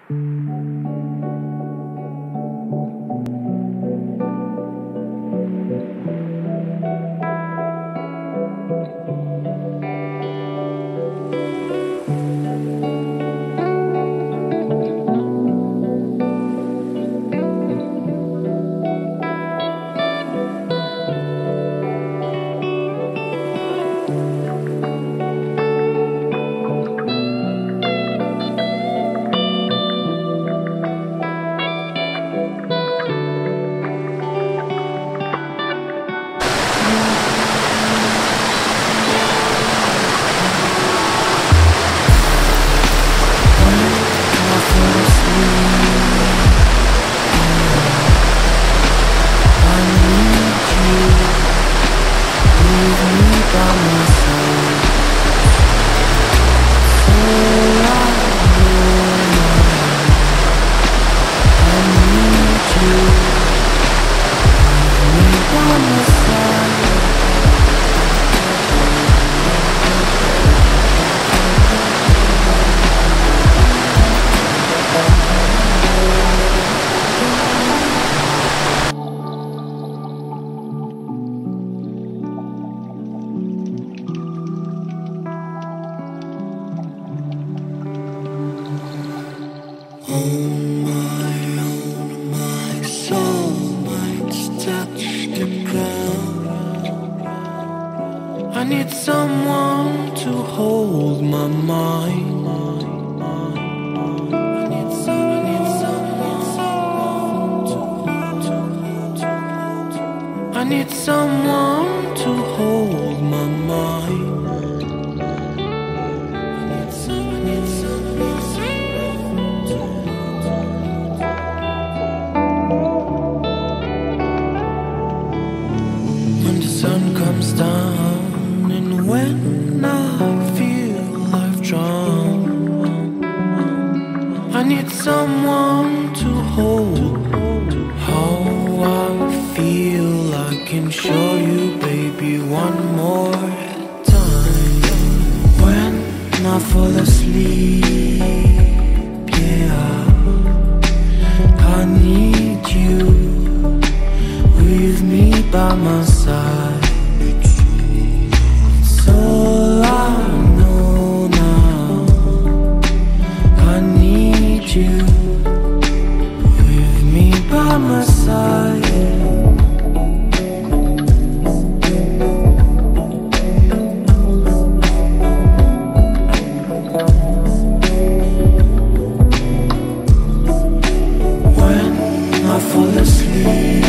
I need someone to hold my mind. I need someone to hold my mind. When the sun comes down and when I feel I've drowned, I need someone to hold. How I feel I can show you, baby, one more time. When I fall asleep, yeah, I need you with me by my side. It's all I know now. I need you with me by my side. When I fall asleep,